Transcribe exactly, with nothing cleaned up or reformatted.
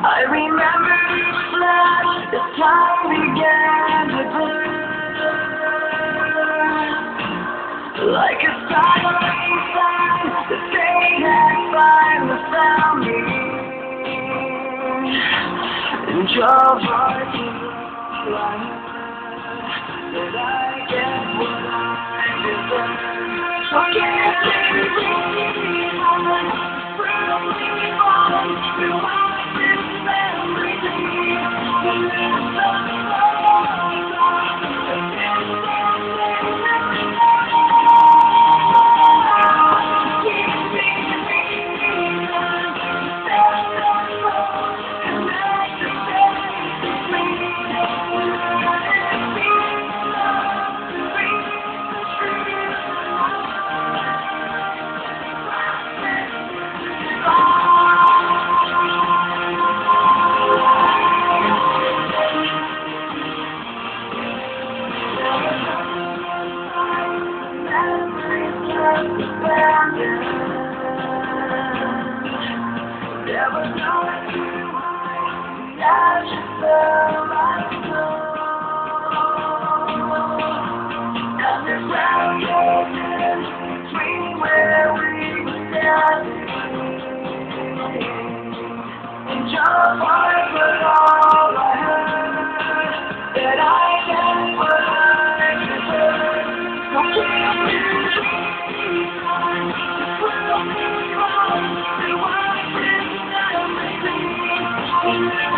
I remember the flash, the time began to burn. Like a silent sign, the fate had finally found me. And your voice was all I heard, that I get what I deserve. So can't leave me alone, through me on, through my sins and there was no way I should feel my soul. And the ground goes between where we were standing. And your voice was all I heard, that I get what I deserve. So keep me on, put me on, see what I did, and make me